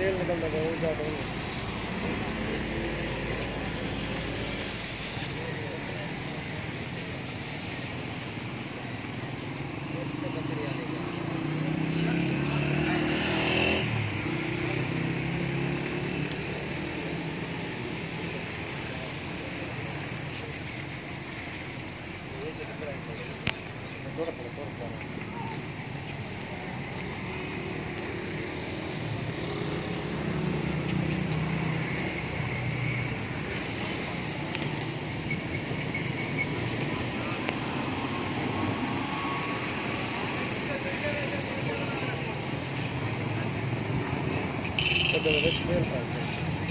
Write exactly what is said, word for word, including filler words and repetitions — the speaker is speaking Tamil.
तेल निकलता है वो जाता है थोड़ा थोड़ा थोड़ा But the red